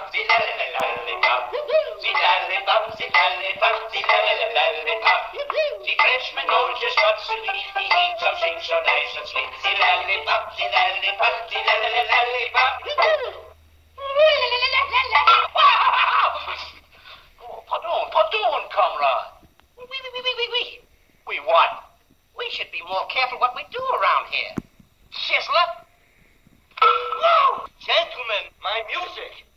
lollipop, the lollipop. The lollipop, the lollipop, the lollipop. The freshman knows just what to eat. He eats something so nice and sweet. The lollipop, the lollipop, the lollipop. Oh, pardon, comrade. We what? We should be more careful what we do around here. Sizzler? Whoa! Gentlemen, my music.